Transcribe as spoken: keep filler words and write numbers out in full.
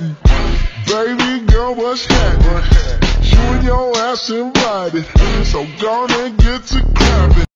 Baby girl, what's happening? You and your ass invited, so gonna get to clapping.